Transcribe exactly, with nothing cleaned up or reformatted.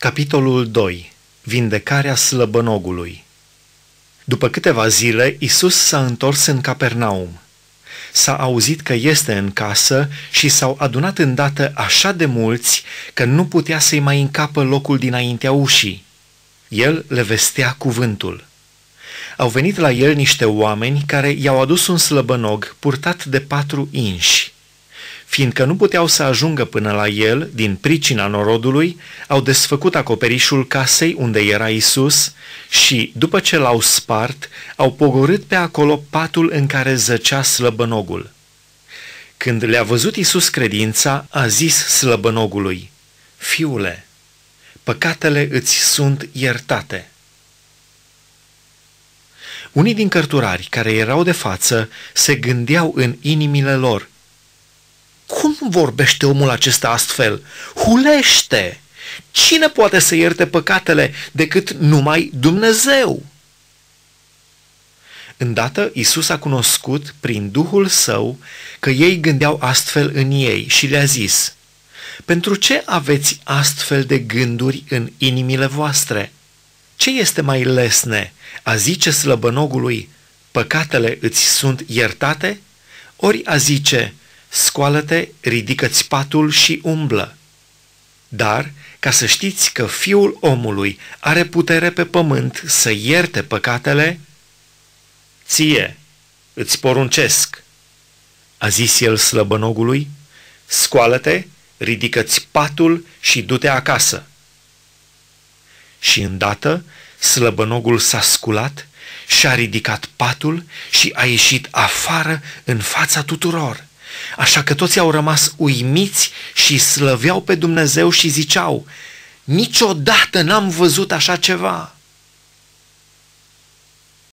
Capitolul doi. Vindecarea slăbănogului. După câteva zile, Iisus s-a întors în Capernaum. S-a auzit că este în casă și s-au adunat îndată așa de mulți că nu putea să-i mai încapă locul dinaintea ușii. El le vestea cuvântul. Au venit la el niște oameni care i-au adus un slăbănog purtat de patru inși. Fiindcă nu puteau să ajungă până la el din pricina norodului, au desfăcut acoperișul casei unde era Iisus și, după ce l-au spart, au pogorât pe acolo patul în care zăcea slăbănogul. Când le-a văzut Iisus credința, a zis slăbănogului: „Fiule, păcatele îți sunt iertate.” Unii din cărturari care erau de față se gândeau în inimile lor: „Cum vorbește omul acesta astfel? Hulește! Cine poate să ierte păcatele decât numai Dumnezeu?” Îndată Iisus a cunoscut prin Duhul Său că ei gândeau astfel în ei și le-a zis: „Pentru ce aveți astfel de gânduri în inimile voastre? Ce este mai lesne, a zice slăbănogului: păcatele îți sunt iertate? Ori a zice: scoală-te, ridică-ți patul și umblă? Dar, ca să știți că Fiul omului are putere pe pământ să ierte păcatele, ție îți poruncesc,” a zis el slăbănogului, „scoală-te, ridică-ți patul și du-te acasă.” Și îndată slăbănogul s-a sculat și-a ridicat patul și a ieșit afară în fața tuturor. Așa că toți au rămas uimiți și slăveau pe Dumnezeu și ziceau: „Niciodată n-am văzut așa ceva.”